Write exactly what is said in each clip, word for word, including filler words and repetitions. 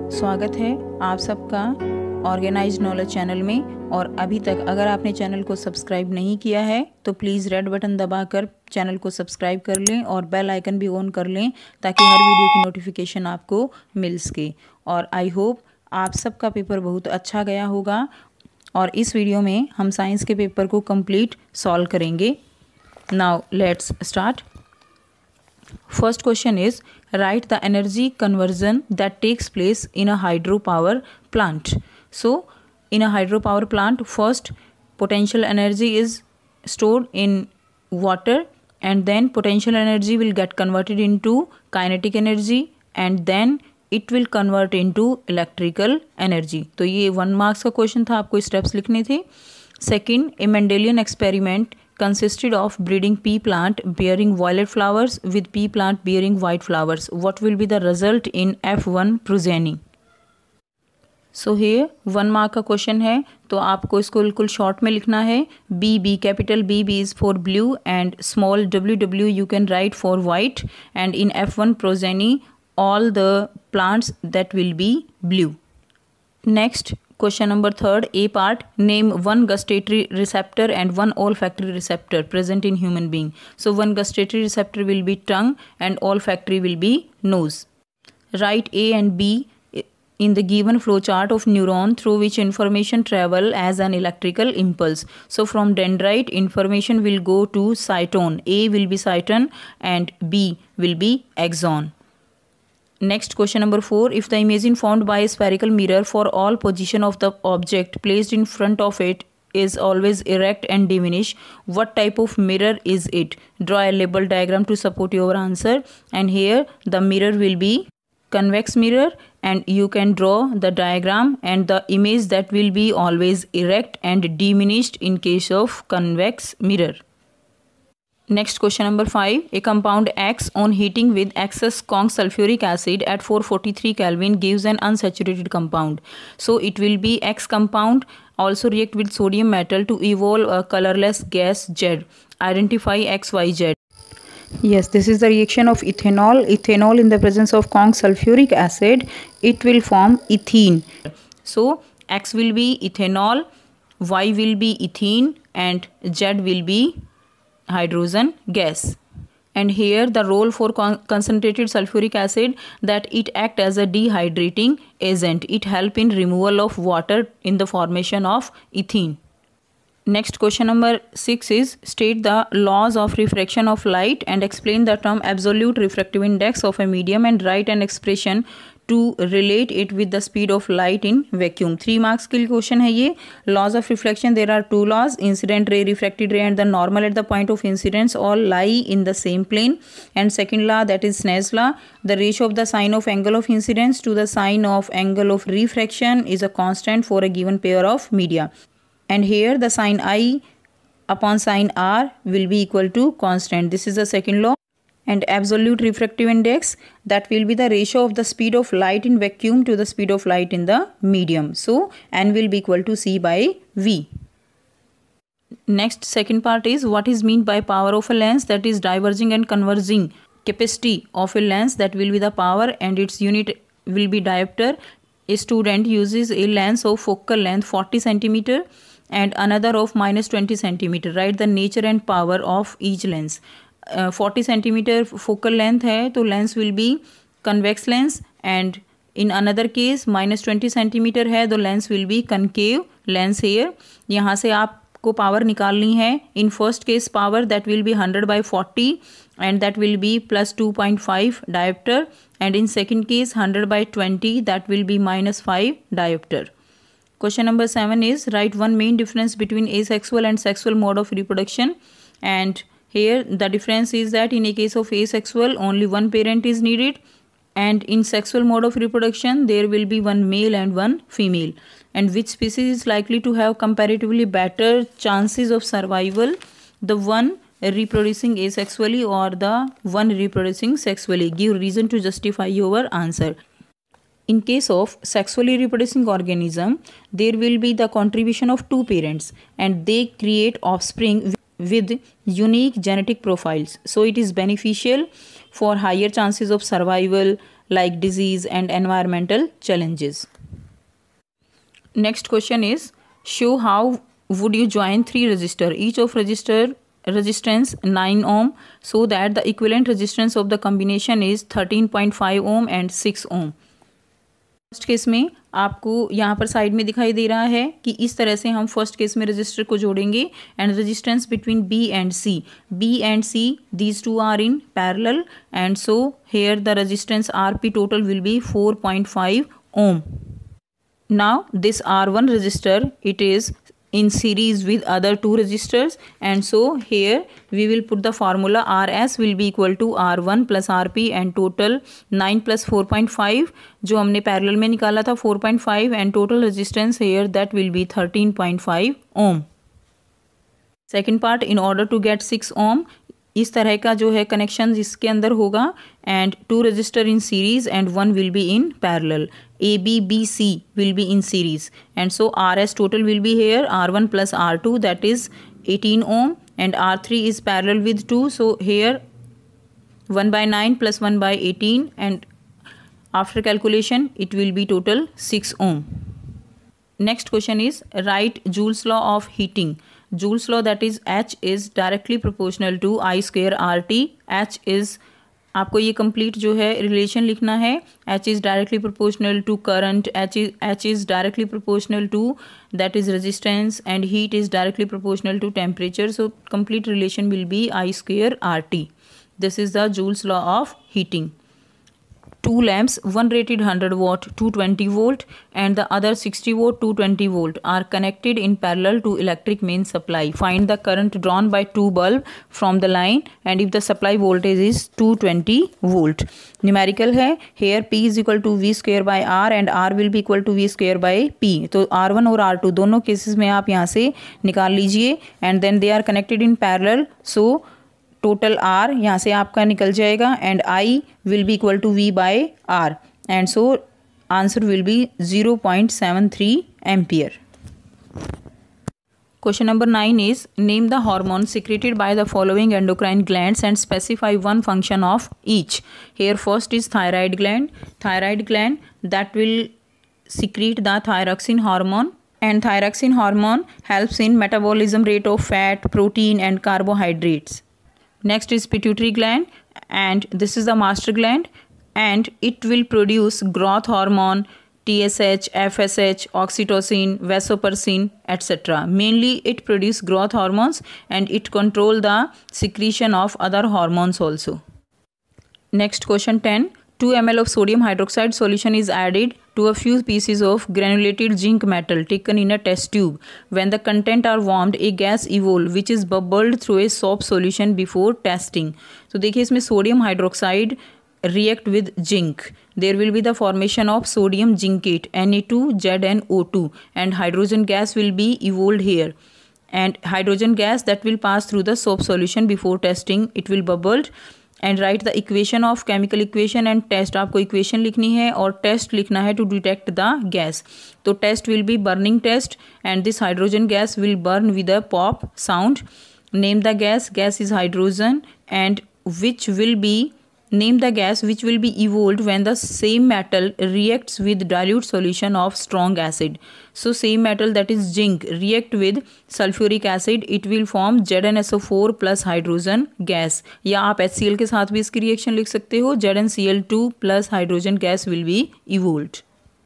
स्वागत है आप सबका ऑर्गेनाइज्ड नॉलेज चैनल में। और अभी तक अगर आपने चैनल को सब्सक्राइब नहीं किया है तो प्लीज़ रेड बटन दबाकर चैनल को सब्सक्राइब कर लें और बेल आइकन भी ऑन कर लें ताकि हर वीडियो की नोटिफिकेशन आपको मिल सके। और आई होप आप सबका पेपर बहुत अच्छा गया होगा। और इस वीडियो में हम साइंस के पेपर को कंप्लीट सॉल्व करेंगे। Now let's start. First question is, write the energy conversion that takes place in a hydropower plant. So, in a hydropower plant, first potential energy is stored in water, and then potential energy will get converted into kinetic energy, and then it will convert into electrical energy. तो ये one marks का question था, आपको steps लिखने थे। Second, a Mendelian experiment consisted of breeding pea plant bearing violet flowers with pea plant bearing white flowers. What will be the result in F one progeny? So here one mark का question है, तो आपको इसको बिल्कुल short में लिखना है। B B capital B B is for blue and small W W you can write for white, and in F one progeny all the plants that will be blue. Next question number third, A part, name one gustatory receptor and one olfactory receptor present in human being. So one gustatory receptor will be tongue and olfactory will be nose. Write A and B in the given flow chart of neuron through which information travel as an electrical impulse. So from dendrite information will go to cytone. A will be cytone and B will be axon. Next question number four, if the image formed by a spherical mirror for all position of the object placed in front of it is always erect and diminished, what type of mirror is it? Draw a label diagram to support your answer. And here the mirror will be convex mirror, and you can draw the diagram and the image that will be always erect and diminished in case of convex mirror. Next question number five, a compound X on heating with excess Kong sulfuric acid at four forty-three Kelvin gives an unsaturated compound. So it will be X compound also react with sodium metal to evolve a colorless gas Z. Identify X Y Z. Yes, this is the reaction of ethanol. Ethanol in the presence of Kong sulfuric acid, it will form ethene. So X will be ethanol, Y will be ethene, and Z will be hydrogen gas. And here the role for con concentrated sulfuric acid, that it act as a dehydrating agent. It help in removal of water in the formation of ethene. Next question number six is, state the laws of refraction of light and explain the term absolute refractive index of a medium and write an expression to relate it with the speed of light in vacuum. Three marks के question है ये। Laws of reflection, there are two laws, incident ray, refracted ray, and the normal at the point of incidence all lie in the same plane. And second law, that is Snell's law, the ratio of the sine of angle of incidence to the sine of angle of refraction is a constant for a given pair of media. And here the sine I upon sine R will be equal to constant. This is the second law. And absolute refractive index, that will be the ratio of the speed of light in vacuum to the speed of light in the medium. So N will be equal to C by V. Next, second part is, what is meant by power of a lens, that is diverging and converging capacity of a lens, that will be the power, and its unit will be diopter. A student uses a lens of focal length forty centimeter and another of minus twenty centimeter. Write the nature and power of each lens. Forty centimetre focal length है तो lens will be convex lens, and in another case minus twenty centimetre है तो lens will be concave lens here. यहाँ से आपको power निकालनी है। In first case power that will be hundred by forty and that will be plus two point five dioptre, and in second case hundred by twenty that will be minus five dioptre. Question number seven is, write one main difference between asexual and sexual mode of reproduction. And here the difference is that in a case of asexual only one parent is needed, and in sexual mode of reproduction there will be one male and one female. And which species is likely to have comparatively better chances of survival, the one reproducing asexually or the one reproducing sexually? Give reason to justify your answer. In case of sexually reproducing organism, there will be the contribution of two parents and they create offspring with unique genetic profiles. So it is beneficial for higher chances of survival, like disease and environmental challenges. Next question is, show how would you join three resistor, each of resistor resistance nine ohm, so that the equivalent resistance of the combination is thirteen point five ohm and six ohm. First case में आपको यहाँ पर side में दिखाई दे रहा है कि इस तरह से हम फर्स्ट केस में रजिस्टर को जोड़ेंगे and resistance between B and C, B and C these two are in parallel and so here the resistance R P total will be four point five ohm. Now this R one resistor, it is in series with other two resistors, and so here we will put the formula R S will be equal to R one plus R P and total nine plus four point five जो हमने parallel में निकाला था four point five and total resistance here that will be thirteen point five ohm. Second part, in order to get six ohm, इस तरह का जो है कनेक्शन इसके अंदर होगा and two resistor in series and one will be in parallel. A B B C will be in series, and so R S total will be here R one plus R two, that is eighteen ohm, and R three is parallel with two, so here one by nine plus one by eighteen, and after calculation it will be total six ohm. Next question is, write Joule's law of heating. Joule's law, that is H is directly proportional to I square R T. H is, आपको ये complete जो है relation लिखना है. H is directly proportional to current, H is H is directly proportional to that is resistance, and heat is directly proportional to temperature. So complete relation will be I square R T. This is the Joule's law of heating. Two lamps, one rated one hundred watt two hundred twenty volt and the other sixty watt two hundred twenty volt are connected in parallel to electric main supply. Find the current drawn by two bulb from the line and if the supply voltage is two hundred twenty volt. Numerical है, here P is equal to V square by R and R will be equal to V square by P. तो R one और R two दोनों cases में आप यहाँ से निकाल लीजिए and then they are connected in parallel. So total R यहाँ से आपका निकल जाएगा and I will be equal to V by R and so answer will be zero point seven three ampere. Question number nine is, name the hormones secreted by the following endocrine glands and specify one function of each. Here first is thyroid gland. Thyroid gland that will secrete the thyroxine hormone, and thyroxine hormone helps in metabolism rate of fat, protein and carbohydrates. Next is pituitary gland, and this is the master gland and it will produce growth hormone, T S H, F S H, oxytocin, vasopressin, et cetera. Mainly it produces growth hormones and it control the secretion of other hormones also. Next question ten. two milliliters of sodium hydroxide solution is added to a few pieces of granulated zinc metal taken in a test tube. When the content are warmed, a gas evolved which is bubbled through a soap solution before testing. तो देखिए इसमें sodium hydroxide react with zinc. There will be the formation of sodium zincate N A two Z N O two and hydrogen gas will be evolved here. And hydrogen gas that will pass through the soap solution before testing, it will bubbled. And write the equation of chemical equation and test. आपको equation लिखनी है और test लिखना है to detect the gas. तो test will be burning test and this hydrogen gas will burn with a pop sound. Name the gas, gas is hydrogen and which will be name the gas which will be evolved when the same metal reacts with dilute solution of strong acid. So same metal, that is zinc, react with sulfuric acid, it will form Z N S O four plus hydrogen gas. या आप H C l के साथ भी इसकी reaction लिख सकते हो. Z N C l two plus hydrogen gas will be evolved.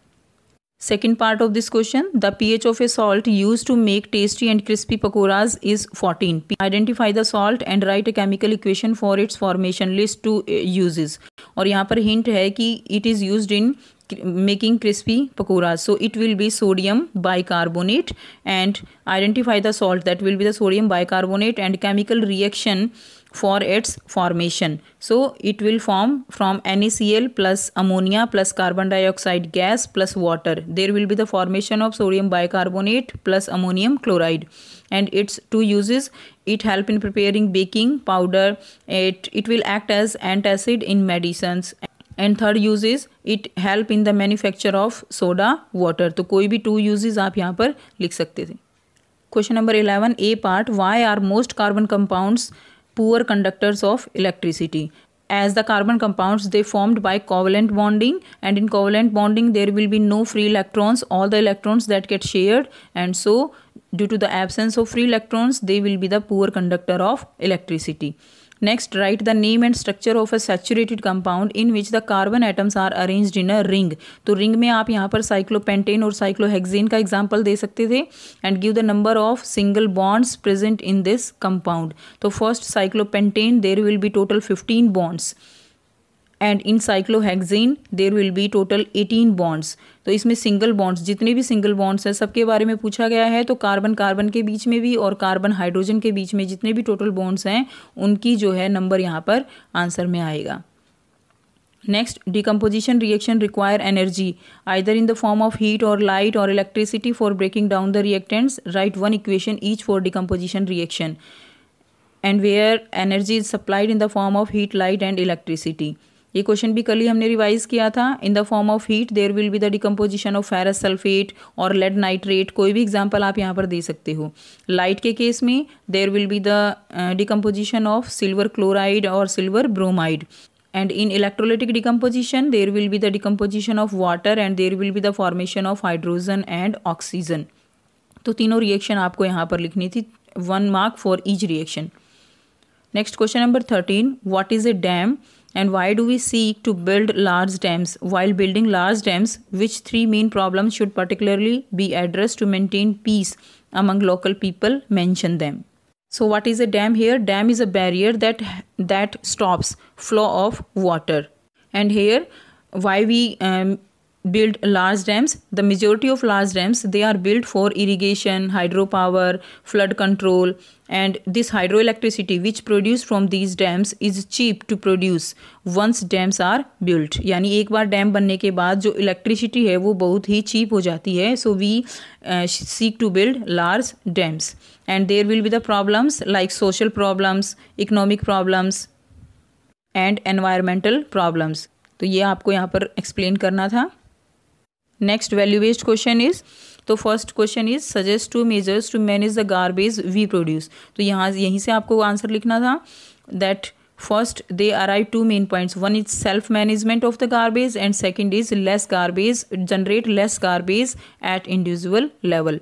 Second part of this question, the pH of a salt used to make tasty and crispy pakoras is fourteen. Identify the salt and write a chemical equation for its formation. List two uses. और यहाँ पर hint है कि it is used in making crispy pakoras. So it will be sodium bicarbonate and identify the salt, that will be the sodium bicarbonate and chemical reaction for its formation. So it will form from NaCl plus ammonia plus carbon dioxide gas plus water. There will be the formation of sodium bicarbonate plus ammonium chloride. And its two uses, it help in preparing baking powder, it, it will act as antacid in medicines. And third use is it help in the manufacture of soda water. तो कोई भी two uses आप यहाँ पर लिख सकते थे. Question number eleven, A part, why are most carbon compounds poor conductors of electricity? as the carbon compounds, they formed by covalent bonding, and in covalent bonding there will be no free electrons, all the electrons that get shared, and so due to the absence of free electrons they will be the poor conductor of electricity. Next, write the name and structure of a saturated compound in which the carbon atoms are arranged in a ring. तो ring में आप यहाँ पर cyclopentane और cyclohexane का example दे सकते थे. And give the number of single bonds present in this compound. तो first cyclopentane there will be total fifteen bonds, and in cyclohexane there will be total eighteen bonds. तो इसमें single bonds, जितने भी single bonds हैं सबके बारे में पूछा गया है. तो कार्बन कार्बन के बीच में भी और कार्बन हाइड्रोजन के बीच में जितने भी टोटल बॉन्ड्स हैं उनकी जो है नंबर यहाँ पर आंसर में आएगा. Next, decomposition reaction require energy either in the form of heat और लाइट और electricity for breaking down the reactants. Write one equation each for decomposition reaction and where energy is supplied in the form of heat, light and electricity. ये question भी कल ही हमने revise किया था. In the form of heat there will be the decomposition of ferrous sulphate और lead nitrate. कोई भी एग्जांपल आप यहाँ पर दे सकते हो. लाइट के केस में there will be the decomposition of silver chloride और silver bromide. And in electrolytic decomposition there will be the decomposition of water and there will be the formation of hydrogen and oxygen. तो तीनों reaction आपको यहाँ पर लिखनी थी. One mark for each reaction. Next question number thirteen. What is a dam and why do we seek to build large dams? While building large dams, which three main problems should particularly be addressed to maintain peace among local people? Mention them. So what is a dam here? Dam is a barrier that that stops flow of water. And here why we um, build large dams? The majority of large dams, they are built for irrigation, hydropower, flood control, and this hydroelectricity which produced from these dams is cheap to produce once dams are built. यानी एक बार dam बनने के बाद जो electricity है वो बहुत ही cheap हो जाती है. So we uh, seek to build large dams, and there will be the problems like social problems, economic problems, and environmental problems. तो ये आपको यहाँ पर एक्सप्लेन करना था. Next, value based question is. तो first question is suggest two measures to manage the garbage we produce. तो यहाँ यहीं से आपको आंसर लिखना था. That first they arrive two main points. One is self management of the garbage and second is less garbage, generate less garbage at individual level.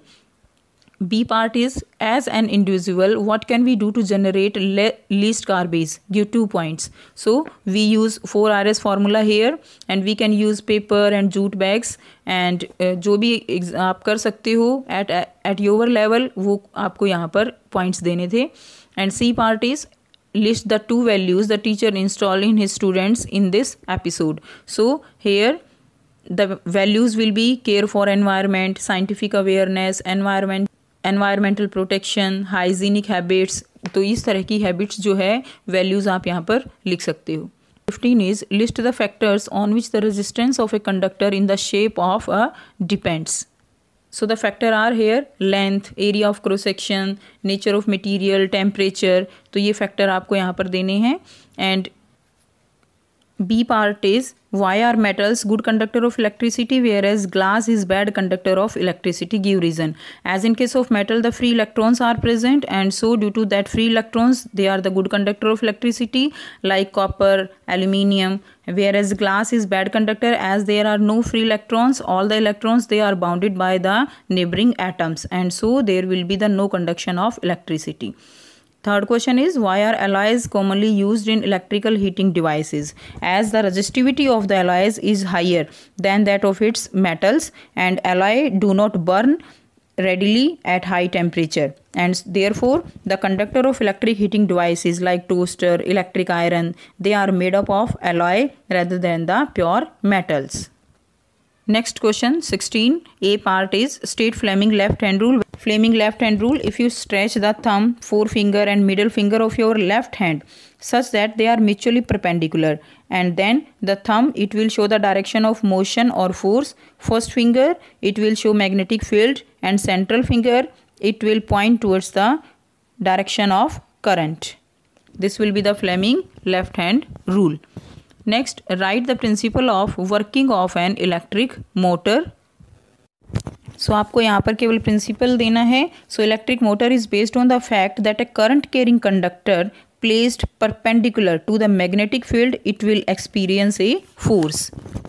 B part is, as an individual, what can we do to generate le- least garbage? Give two points. So we use four R S formula here, and we can use paper and jute bags, and uh, जो भी आप कर सकते हो at at your level वो आपको यहाँ पर points देने थे. And C part is, list the two values the teacher installed in his students in this episode. So here the values will be care for environment, scientific awareness, environment environmental protection, hygienic habits. तो इस तरह की habits जो है values आप यहाँ पर लिख सकते हो. Fifteen is list the factors on which the resistance of a conductor in the shape of a depends. So the factor are here length, area of cross section, nature of material, temperature. तो ये factor आपको यहाँ पर देने हैं. And B part is, why are metals good conductor of electricity whereas glass is bad conductor of electricity? Give reason. As in case of metal the free electrons are present, and so due to that free electrons they are the good conductor of electricity like copper, aluminium. Whereas glass is bad conductor as there are no free electrons, all the electrons they are bounded by the neighboring atoms, and so there will be the no conduction of electricity. Third question is, why are alloys commonly used in electrical heating devices? As the resistivity of the alloys is higher than that of its metals, and alloy do not burn readily at high temperature, and therefore the conductor of electric heating devices like toaster, electric iron, they are made up of alloy rather than the pure metals. Next question sixteen. A part is, state Fleming left hand rule. Fleming left hand rule, if you stretch the thumb, forefinger and middle finger of your left hand such that they are mutually perpendicular, and then the thumb it will show the direction of motion or force. First finger it will show magnetic field, and central finger it will point towards the direction of current. This will be the Fleming left hand rule. Next, write the principle of working of an electric motor. So so, आपको यहाँ पर केवल principle देना है. So electric motor is based on the fact that a current carrying conductor placed perpendicular to the magnetic field, it will experience a force.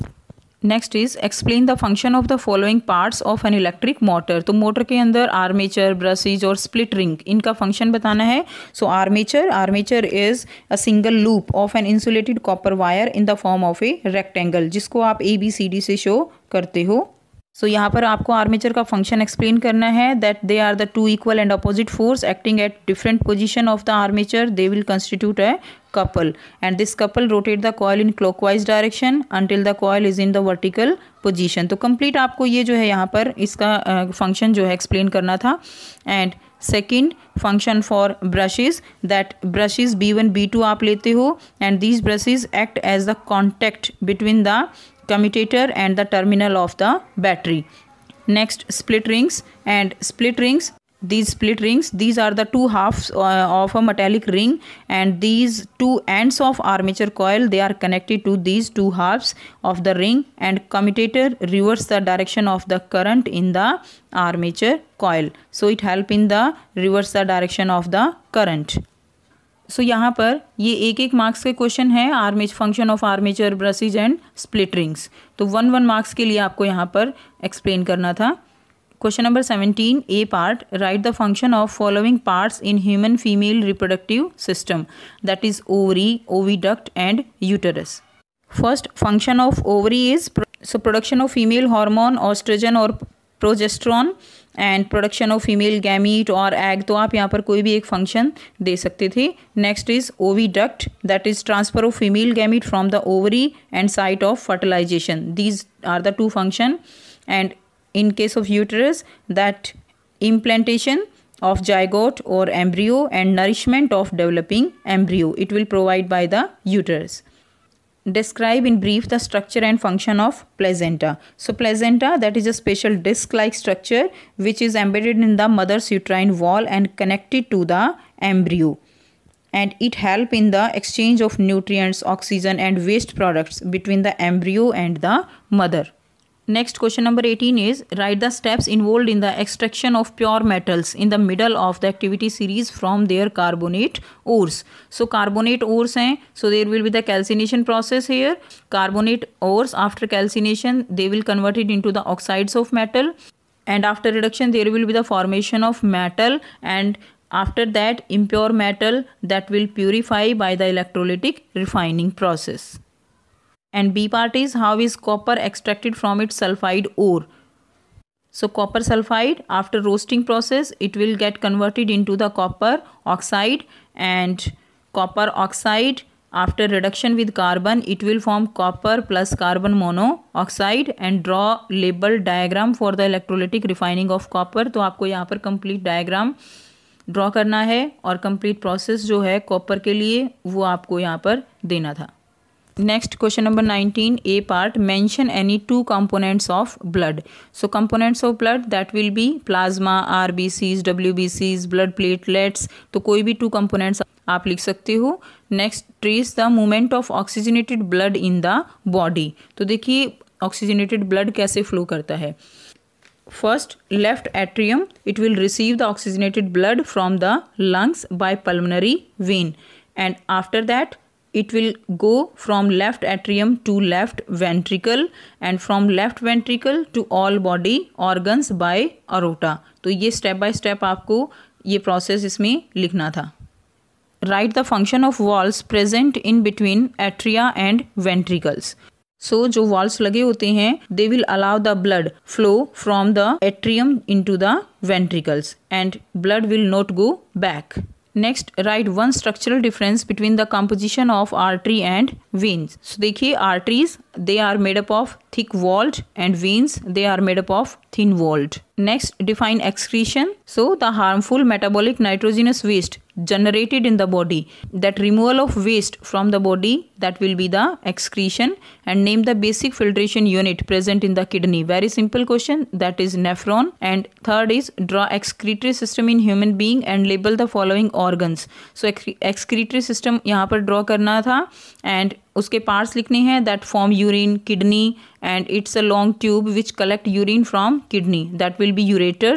Next is explain the function of the following parts of an electric motor. तो motor के अंदर armature, brushes और split ring, इनका function बताना है। So armature armature is a single loop of an insulated copper wire in the form of a rectangle, जिसको आप A B C D से शो करते हो। सो so, यहाँ पर आपको आर्मेचर का फंक्शन एक्सप्लेन करना है that they are the two equal and opposite force acting at different position of the armature, they will constitute a couple and this couple rotate the coil in clockwise direction until the coil is in the vertical position। तो complete आपको ये जो है यहाँ पर इसका function uh, जो है एक्सप्लेन करना था। And second function for brushes, that brushes B one B two आप लेते हो and these brushes act as the contact between the commutator and the terminal of the battery. Next, split rings and split rings. These split rings, these are the two halves uh, of a metallic ring, and these two ends of armature coil, they are connected to these two halves of the ring, and commutator reverse the direction of the current in the armature coil. So it help in the reverse the direction of the current. So so, यहाँ पर ये एक एक marks के question है, armature function of armature, brushes and split rings. तो one one marks के लिए आपको यहाँ पर एक्सप्लेन करना था। Question number seventeen, A part, write the function of following parts in human female reproductive system, that is ovary, oviduct and uterus. First function of ovary is so production of female hormone, oestrogen और progesterone, and production of female gamete और egg. तो आप यहाँ पर कोई भी एक function दे सकते थे। Next is oviduct, that is transfer of female gamete from the ovary and site of fertilisation, these are the two function. And in case of uterus, that implantation of zygote or embryo and nourishment of developing embryo, it will provide by the uterus. Describe in brief the structure and function of placenta. So placenta, that is a special disc-like structure which is embedded in the mother's uterine wall and connected to the embryo, and it help in the exchange of nutrients, oxygen and waste products between the embryo and the mother. Next, question number eighteen is write the steps involved in the extraction of pure metals in the middle of the activity series from their carbonate ores. So carbonate ores हैं, so there will be the calcination process here. Carbonate ores, after calcination they will convert it into the oxides of metal, and after reduction there will be the formation of metal, and after that impure metal that will purify by the electrolytic refining process. And B part is how is copper extracted from its sulfide ore. So copper sulfide, after roasting process, it will get converted into the copper oxide, and copper oxide after reduction with carbon, it will form copper plus carbon monoxide, and draw label diagram for the electrolytic refining of copper. तो आपको यहाँ पर complete diagram draw करना है और complete process जो है copper के लिए वो आपको यहाँ पर देना था। Next, question number nineteen, A part, mention any two components of blood. So components of blood, that will be plasma, R B Cs, W B Cs, blood platelets. तो कोई भी two components आप लिख सकते हो। Next, trace the movement of oxygenated blood in the body. तो देखिए oxygenated blood कैसे flow करता है। First, left atrium, it will receive the oxygenated blood from the lungs by pulmonary vein, and after that it will go from left atrium to left ventricle, and from left ventricle to all body organs by aorta. तो ये step by step आपको ये process इसमें लिखना था। Write the function of valves present in between atria and ventricles. So जो valves लगे होते हैं, they will allow the blood flow from the atrium into the ventricles, and blood will not go back. Next, write one structural difference between the composition of artery and veins. So देखिए arteries, they are made up of thick walled, and veins, they are made up of thin walled. Next, define excretion. So the harmful metabolic nitrogenous waste generated in the body, that removal of waste from the body, that will be the excretion. And name the basic filtration unit present in the kidney. Very simple question, that is nephron. And third is draw excretory system in human being and label the following organs. So excretory system यहाँ पर draw करना था, and उसके parts लिखने हैं, that form urine, kidney, and it's a long tube which collect urine from kidney, that will be ureter.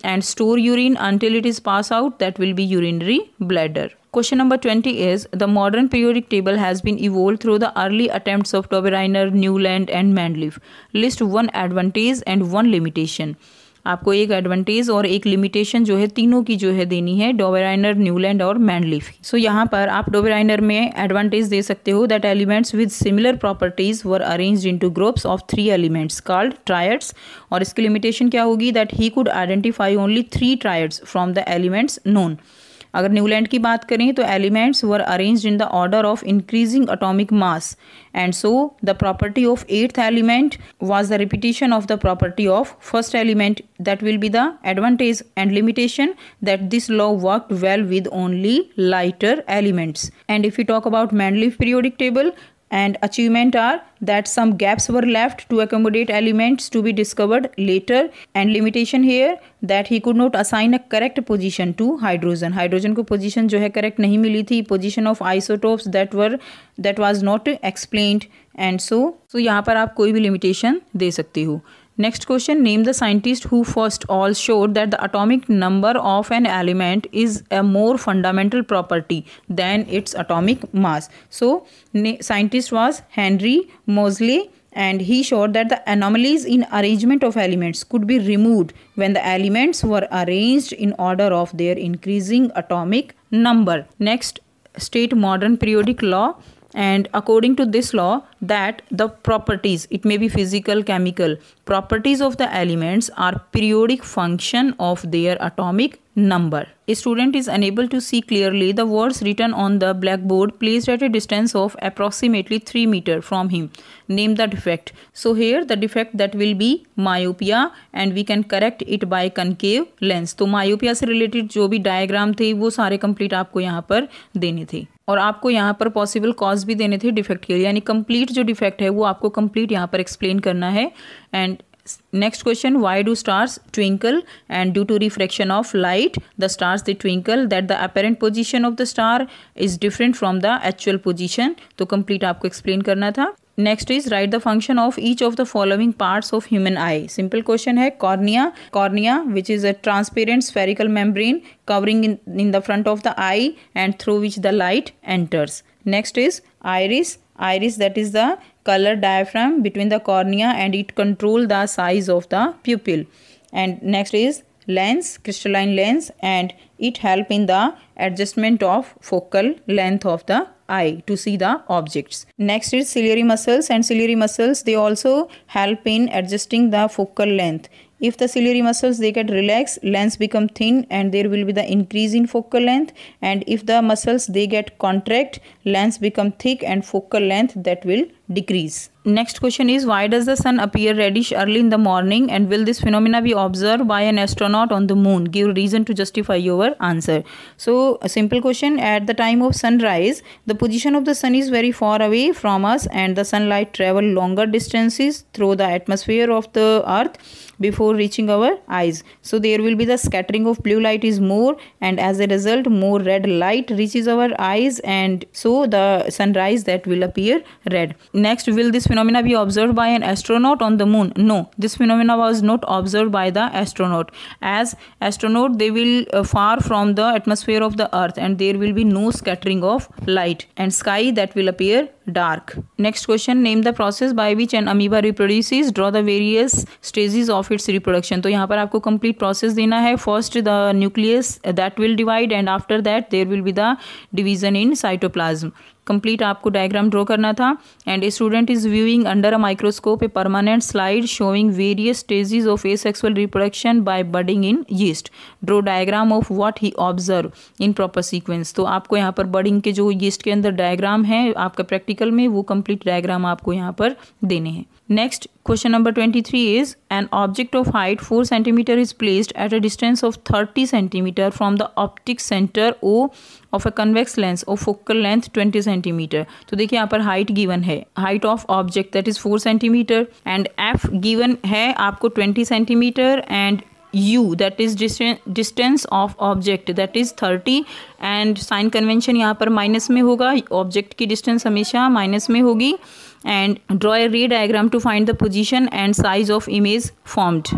and store urine until it is pass out, that will be urinary bladder. Question number twenty is, the modern periodic table has been evolved through the early attempts of Dobereiner, Newland and Mendeleev. List one advantage and one limitation. आपको एक advantage और एक limitation जो है तीनों की जो है देनी है, डोबेराइनर, न्यूलैंड और मैंडलीफ। सो so, यहाँ पर आप डोबेराइनर में एडवांटेज दे सकते हो that elements with similar properties were arranged into groups of three elements called triads. और इसकी लिमिटेशन क्या होगी that he could identify only three triads from the elements known. अगर न्यूलैंड की बात करें तो elements were arranged in the order of increasing atomic mass and so the property of eighth element was the repetition of the property of first element. That will be the advantage and limitation that this law worked well with only lighter elements. And if you talk about Mendeleev periodic table, and achievement are that some gaps were left to accommodate elements to be discovered later, and limitation here that he could not assign a correct position to hydrogen. hydrogen को position जो है correct नहीं मिली थी, position of isotopes that were that was not explained, and so so यहाँ पर आप कोई भी limitation दे सकते हो। Next question, name the scientist who first all showed that the atomic number of an element is a more fundamental property than its atomic mass. So, scientist was Henry Moseley, and he showed that the anomalies in arrangement of elements could be removed when the elements were arranged in order of their increasing atomic number. Next, state modern periodic law. And according to this law, that the properties, it may be physical, chemical, properties of the elements are periodic function of their atomic number. A student is unable to see clearly the words written on the blackboard placed at a distance of approximately three meter from him. Name the defect. So here the defect that will be myopia, and we can correct it by concave lens. तो myopia से related जो भी diagram थे वो सारे complete आपको यहाँ पर देने थे, और आपको यहाँ पर पॉसिबल कॉज भी देने थे डिफेक्ट के लिए, यानी कंप्लीट जो डिफेक्ट है वो आपको कंप्लीट यहाँ पर एक्सप्लेन करना है। And next question, why do stars twinkle and due to refraction of light the stars they twinkle that the apparent position of the star is different from the actual position. तो complete आपको explain करना था। Next is write the function of each of the following parts of human eye. Simple question है। Cornea, cornea which is a transparent spherical membrane covering in in the front of the eye and through which the light enters. Next is iris, iris that is the color diaphragm between the cornea and it control the size of the pupil. And next is lens, crystalline lens, and it help in the adjustment of focal length of the eye to see the objects. Next is ciliary muscles, and ciliary muscles they also help in adjusting the focal length. If the ciliary muscles they get relaxed, lens become thin and there will be the increase in focal length, and if the muscles they get contract, lens become thick and focal length that will decrease. Next question is, why does the sun appear reddish early in the morning, and will this phenomena be observed by an astronaut on the moon? Give reason to justify your answer. So a simple question, at the time of sunrise the position of the sun is very far away from us and the sunlight travel longer distances through the atmosphere of the earth before reaching our eyes. So there will be the scattering of blue light is more, and as a result more red light reaches our eyes, and so the sunrise that will appear red. Next, will this phenomena be observed by an astronaut on the moon? No, this phenomena was not observed by the astronaut, as astronaut they will uh, far from the atmosphere of the earth and there will be no scattering of light, and sky that will appear dark. Next question, name the process by which an amoeba reproduces. Draw the various stages of its reproduction. तो यहाँ पर आपको complete process देना है. First the nucleus that will divide, and after that there will be the division in cytoplasm. Complete आपको diagram draw करना था. And a student is viewing under a microscope a permanent slide showing various stages of asexual reproduction by budding in yeast. Draw diagram of what he observe in proper sequence. तो आपको यहाँ पर budding के जो yeast के अंदर diagram है आपका प्रैक्टिकल में, वो कंप्लीट डायग्राम आपको यहाँ पर देने हैं. Next, question number twenty-three is, an object of height four centimeter is placed at a distance of thirty centimeter from the optic center O of a convex lens of focal length twenty centimeter. तो देखिए यहाँ पर height given है, height of object that is four centimeter, and f given है आपको twenty centimeter, and u that is distance of object that is thirty, and sign convention यहाँ पर minus में होगा, ऑब्जेक्ट की डिस्टेंस हमेशा माइनस में होगी. And draw a ray diagram to find the position and size of image formed.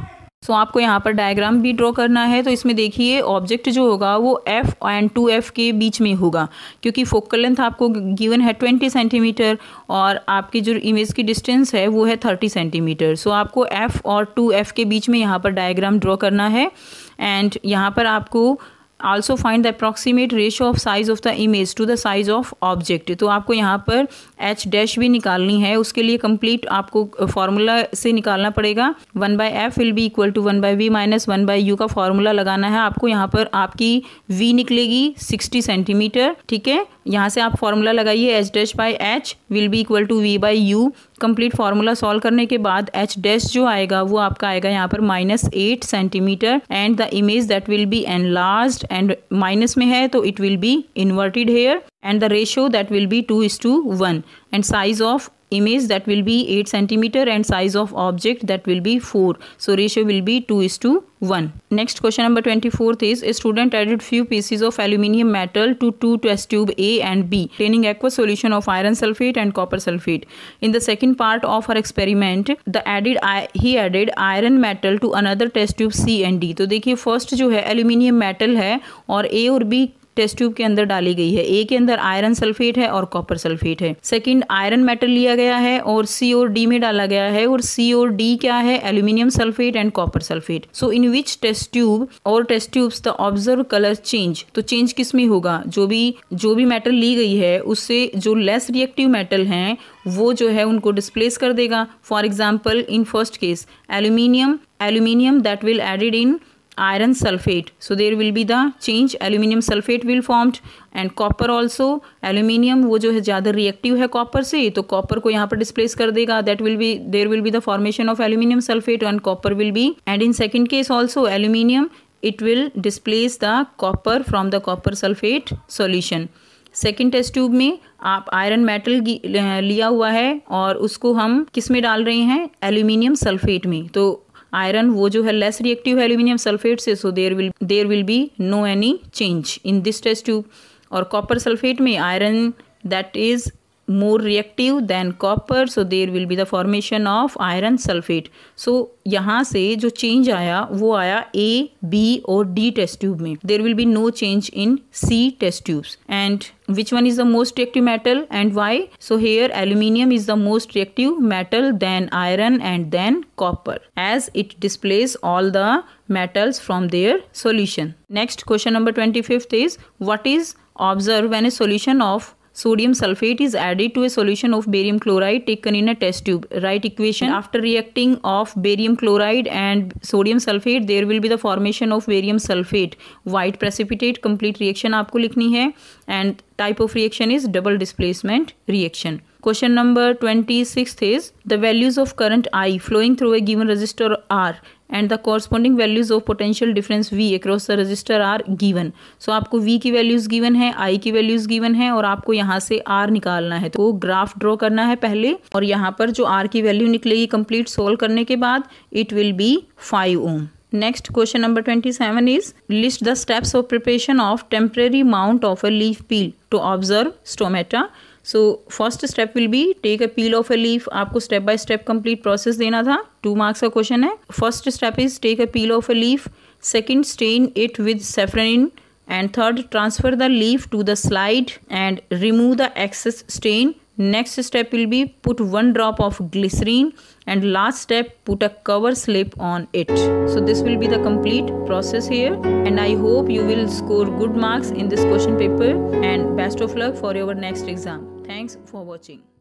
So so, आपको यहाँ पर डायग्राम भी ड्रॉ करना है। तो इसमें देखिए ऑब्जेक्ट जो होगा वो एफ एंड टू एफ के बीच में होगा, क्योंकि फोकल लेंथ आपको गिवन है ट्वेंटी सेंटीमीटर और आपकी जो इमेज की डिस्टेंस है वो है थर्टी सेंटीमीटर। सो so, आपको एफ और टू एफ के बीच में यहाँ पर डायग्राम ड्रॉ करना है। एंड यहाँ पर आपको also find the approximate ratio of size of the image to the size of object। तो आपको यहाँ पर h डैश भी निकालनी है, उसके लिए कंप्लीट आपको फॉर्मूला से निकालना पड़ेगा। One by F will be equal to one by V minus one by U का फॉर्मूला लगाना है आपको। यहाँ पर आपकी v निकलेगी सिक्सटी सेंटीमीटर, ठीक है। यहाँ से आप फॉर्मूला लगाइए, h dash by H will be equal to V by U. Complete formula solve करने के बाद h डैश जो आएगा वो आपका आएगा यहाँ पर minus eight centimetre and the image that will be enlarged and minus में है तो it will be inverted here and the ratio that will be two is two one and size of image that will be eight centimeter and size of object that will be four. So ratio will be two is to one. Next question number twenty-fourth is a student added few pieces of aluminium metal to two test tube A and B containing aqueous solution of iron sulfate and copper sulfate. In the second part of her experiment the added he added iron metal to another test tube C and D. तो देखिए first जो है aluminium metal है और A और B test tube के अंदर डाली गई है। ए के अंदर आयरन सल्फेट है और कॉपर सल्फेट है। सेकंड आयरन मेटल लिया गया है और सी और डी में डाला गया है और सी और डी क्या है, aluminium sulphate and copper sulphate. So in which test tube और test tubes the observe colour change. तो चेंज किस में होगा, जो भी जो भी मेटल ली गई है उससे जो लेस रिएक्टिव मेटल हैं वो जो है उनको डिस्प्लेस कर देगा। For example in first case aluminium aluminium that will added in iron sulfate, so there will be the change, aluminium sulfate will formed and copper also। aluminium वो जो है ज़्यादा reactive है copper से तो copper को यहाँ पर displace कर देगा, that will be there will be the formation of aluminium sulfate and copper will be, and in second case also aluminium it will displace the copper from the copper sulfate solution। Second test tube में आप iron metal लिया हुआ है और उसको हम किस में डाल रहे हैं, एल्यूमिनियम सल्फेट में। तो आयरन वो जो है लेस रिएक्टिव है एल्यूमिनियम सल्फेट से, so there will there will be no any change in this test tube. और कॉपर सल्फेट में iron that is more reactive than copper, so there will be the formation of iron sulfate। so यहाँ से जो change आया वो आया A, B और D test tube में। there will be no change in C test tubes। and which one is the most reactive metal and why? so here aluminium is the most reactive metal than iron and then copper as it displays all the metals from their solution। next question number twenty-fifth is what is observed when a solution of sodium sulfate is added to a solution of barium chloride taken in a test tube। write equation। after reacting of barium chloride and sodium sulfate there will be the formation of barium sulfate white precipitate। complete reaction आपको लिखनी है and type of reaction is double displacement reaction। question number twenty-sixth is the values of current I flowing through a given resistor are and the corresponding values of potential difference V across the resistor are given। so आपको V की values given है, I की values given है और आपको यहाँ से R निकालना है। तो ग्राफ ड्रॉ करना है पहले और यहाँ पर जो R की वैल्यू निकलेगी कंप्लीट सोल्व करने के बाद it will be five ohm. Next question number twenty-seven is list the steps of preparation of temporary mount of a leaf peel to observe stomata। so first step will be take a peel of a leaf। आपको step by step complete process देना था, two marks का question है। first step is take a peel of a leaf, second stain it with saffron and third transfer the leaf to the slide and remove the excess stain। next step will be put one drop of glycerine and last step put a cover slip on it। so this will be the complete process here and I hope you will score good marks in this question paper and best of luck for your next exam। thanks for watching।